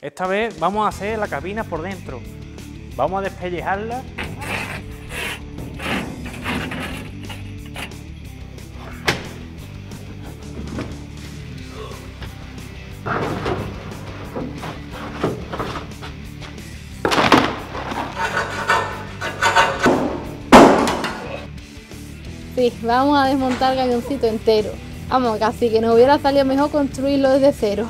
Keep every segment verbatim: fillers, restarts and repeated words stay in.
Esta vez vamos a hacer la cabina por dentro. Vamos a despellejarla. Sí, vamos a desmontar el camioncito entero. Vamos, casi que nos hubiera salido mejor construirlo desde cero.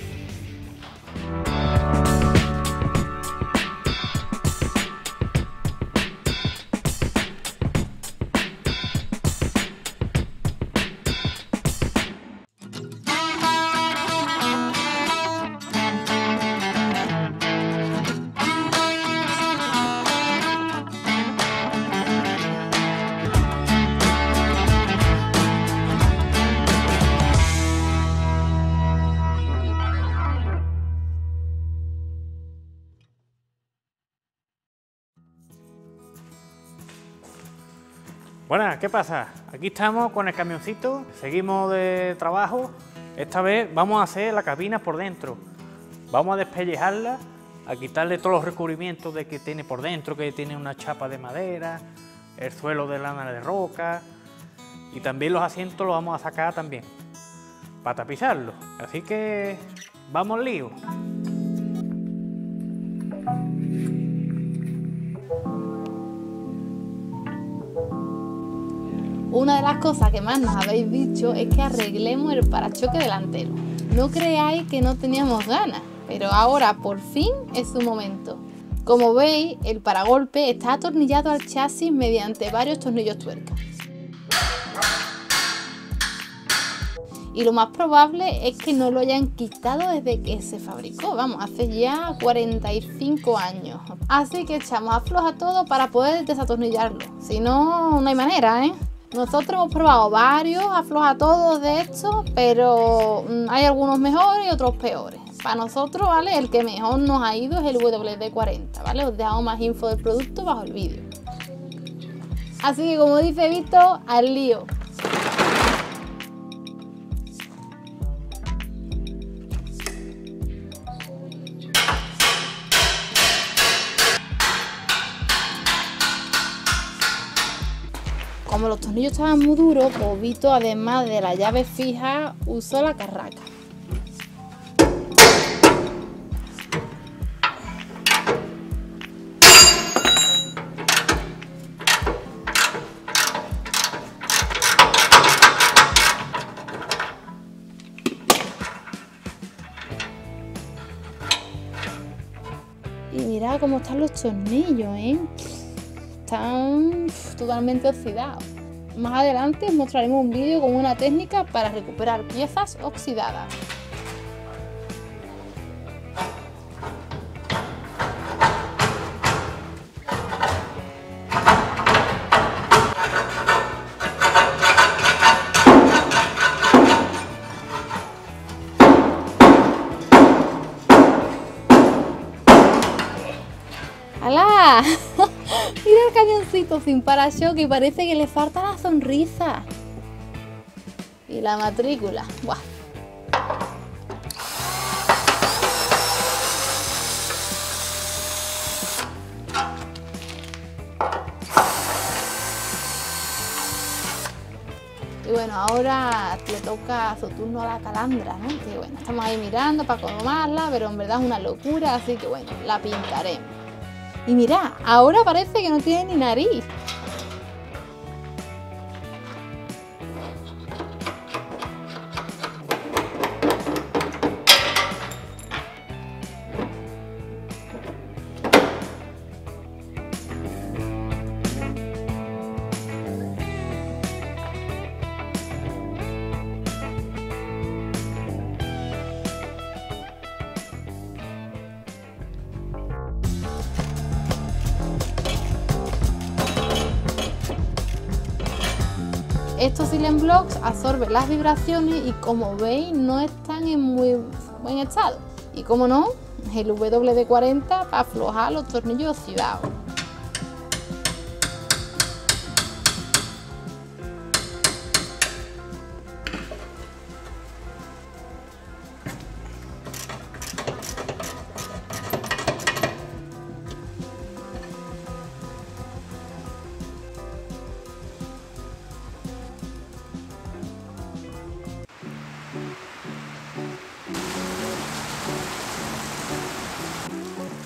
Bueno, ¿qué pasa? Aquí estamos con el camioncito, seguimos de trabajo. Esta vez vamos a hacer la cabina por dentro. Vamos a despellejarla, a quitarle todos los recubrimientos de que tiene por dentro, que tiene una chapa de madera, el suelo de lana de roca, y también los asientos los vamos a sacar también, para tapizarlos. Así que vamos al lío. Una de las cosas que más nos habéis dicho es que arreglemos el parachoque delantero. No creáis que no teníamos ganas, pero ahora por fin es su momento. Como veis, el paragolpe está atornillado al chasis mediante varios tornillos tuerca. Y lo más probable es que no lo hayan quitado desde que se fabricó, vamos, hace ya cuarenta y cinco años. Así que echamos a floja todo para poder desatornillarlo, si no, no hay manera, ¿eh? Nosotros hemos probado varios afloja todos de estos, pero hay algunos mejores y otros peores. Para nosotros, ¿vale? El que mejor nos ha ido es el W D cuarenta, ¿vale? Os dejamos más info del producto bajo el vídeo. Así que como dice Víctor, al lío. Como los tornillos estaban muy duros, pues Vito, además de la llave fija, usó la carraca. Y mirad cómo están los tornillos, ¿eh? Están totalmente oxidados. Más adelante os mostraremos un vídeo con una técnica para recuperar piezas oxidadas. ¡Hala! Mira el camioncito sin parachoque y parece que le falta la sonrisa. Y la matrícula. ¡Buah! Y bueno, ahora le toca su turno a la calandra, ¿no? Que bueno, estamos ahí mirando para acomodarla, pero en verdad es una locura, así que bueno, la pintaremos. Y mirad, ahora parece que no tiene ni nariz. Estos Silent Blocks absorben las vibraciones y como veis no están en muy buen estado. Y como no, el W D cuarenta para aflojar los tornillos oxidados.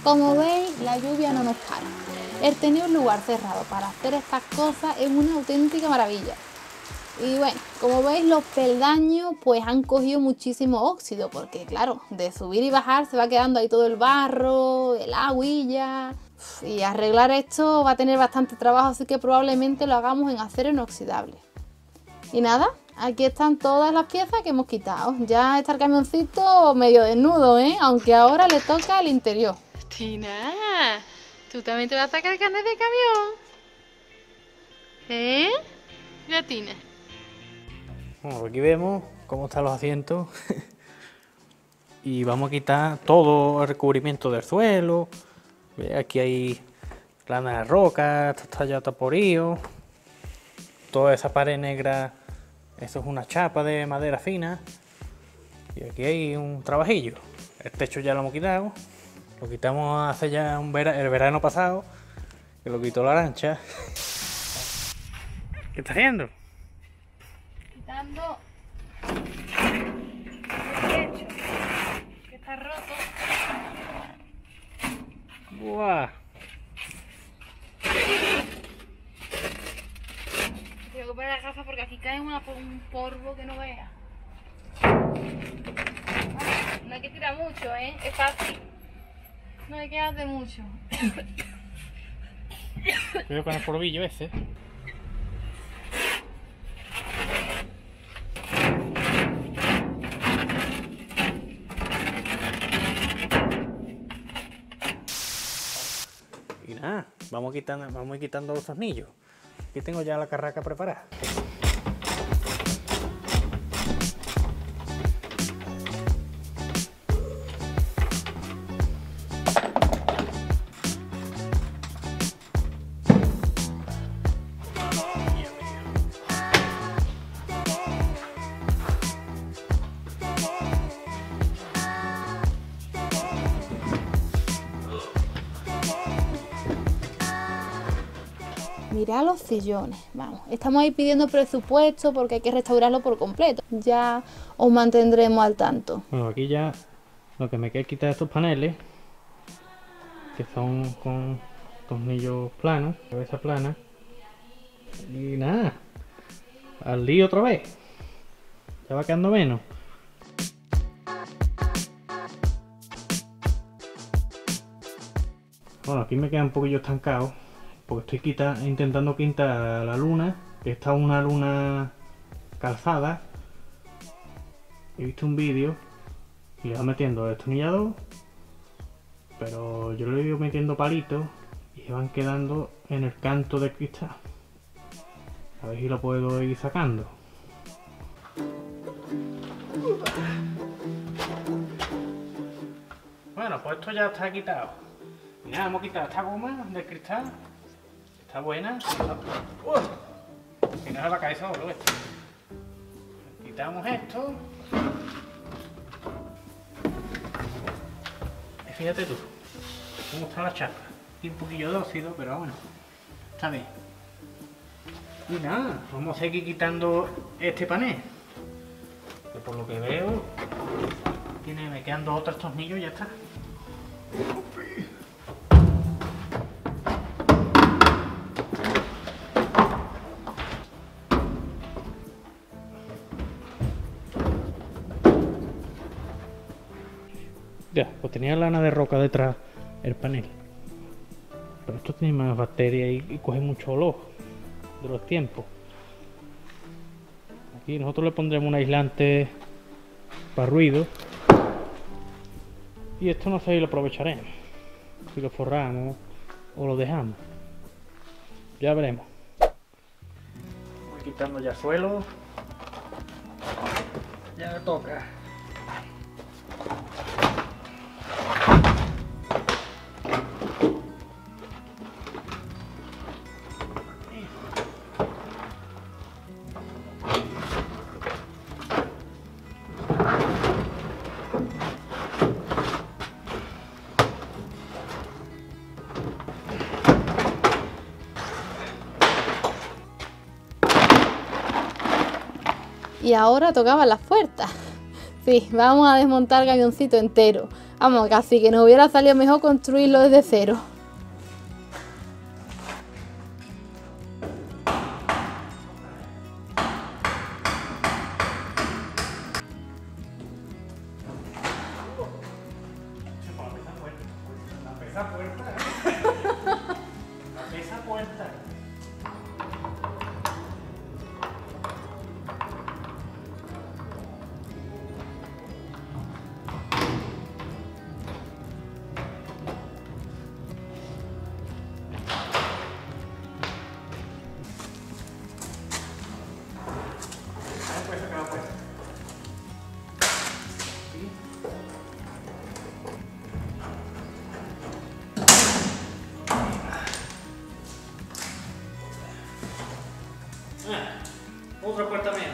Como veis, la lluvia no nos para. El tener un lugar cerrado para hacer estas cosas es una auténtica maravilla. Y bueno, como veis, los peldaños pues han cogido muchísimo óxido, porque claro, de subir y bajar se va quedando ahí todo el barro, el agüilla. Y arreglar esto va a tener bastante trabajo, así que probablemente lo hagamos en acero inoxidable. Y nada, aquí están todas las piezas que hemos quitado. Ya está el camioncito medio desnudo, ¿eh? Aunque ahora le toca el interior. Tina, ¿tú también te vas a sacar carnet de camión? ¿Eh? Mira, Tina. Bueno, aquí vemos cómo están los asientos. Y vamos a quitar todo el recubrimiento del suelo. ¿Ve? Aquí hay lana de roca, esto está ya taporío. Toda esa pared negra, eso es una chapa de madera fina. Y aquí hay un trabajillo. El techo ya lo hemos quitado. Lo quitamos hace ya un vera el verano pasado, que lo quitó la Arancha. ¿Qué está haciendo? Quitando el techo, que está roto. ¡Buah! Tengo que poner las gafas porque aquí cae una, un polvo que no vea. No hay que tirar mucho, ¿eh? Es fácil. No hay que hacer mucho. Cuidado con el polvillo ese. Y nada, vamos quitando, vamos a ir quitando los tornillos. Aquí tengo ya la carraca preparada. Mirad los sillones, vamos, estamos ahí pidiendo presupuesto porque hay que restaurarlo por completo. Ya os mantendremos al tanto. Bueno, aquí ya lo que me queda es quitar estos paneles, que son con tornillos planos, cabeza plana. Y nada, al lío otra vez. Ya va quedando menos. Bueno, aquí me queda un poquillo estancado, porque estoy quita, intentando quitar la luna, que está una luna calzada. He visto un vídeo y le va metiendo el destornillador, pero yo le he ido metiendo palitos y se van quedando en el canto del cristal. A ver si lo puedo ir sacando. Bueno, pues esto ya está quitado. Mira, hemos quitado esta goma del cristal. Está buena. ¡Uh! Que no se va a caer solo esto. Quitamos esto. Y fíjate tú cómo está la chapa. Y un poquillo de óxido, pero bueno, está bien. Y nada, vamos a seguir quitando este panel. Que por lo que veo, tiene, me quedan dos o tres tornillos y ya está. Ya, pues tenía lana de roca detrás el panel. Pero esto tiene más bacterias y, y coge mucho olor de los tiempos. Aquí nosotros le pondremos un aislante para ruido. Y esto no sé si lo aprovecharemos. Si lo forramos o lo dejamos. Ya veremos. Voy quitando ya suelo. Ya me toca. Y ahora tocaban las puertas. Sí, vamos a desmontar el camioncito entero. Vamos, casi que nos hubiera salido mejor construirlo desde cero. La pesa puerta, ¿eh? La pesa puerta. No puede sacar la puerta. Ah, otra puerta menos.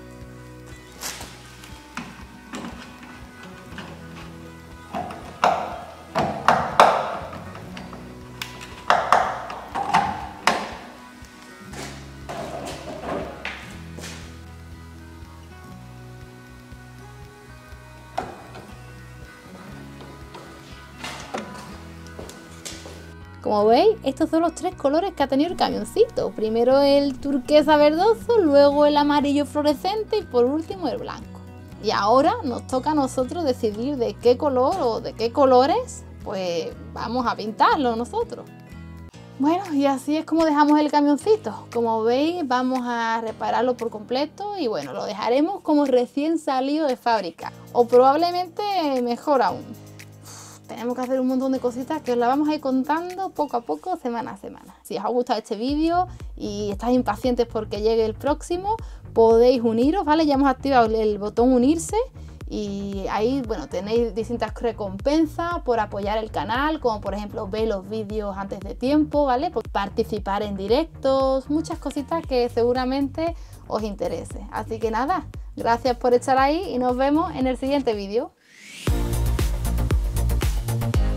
Como veis, estos son los tres colores que ha tenido el camioncito. Primero el turquesa verdoso, luego el amarillo fluorescente y por último el blanco. Y ahora nos toca a nosotros decidir de qué color o de qué colores pues vamos a pintarlo nosotros. Bueno, y así es como dejamos el camioncito. Como veis, vamos a repararlo por completo y bueno, lo dejaremos como recién salido de fábrica. O probablemente mejor aún. Tenemos que hacer un montón de cositas que os la vamos a ir contando poco a poco, semana a semana. Si os ha gustado este vídeo y estáis impacientes porque llegue el próximo, podéis uniros, ¿vale? Ya hemos activado el botón unirse y ahí, bueno, tenéis distintas recompensas por apoyar el canal, como por ejemplo ver los vídeos antes de tiempo, ¿vale? Por participar en directos, muchas cositas que seguramente os interese. Así que nada, gracias por estar ahí y nos vemos en el siguiente vídeo.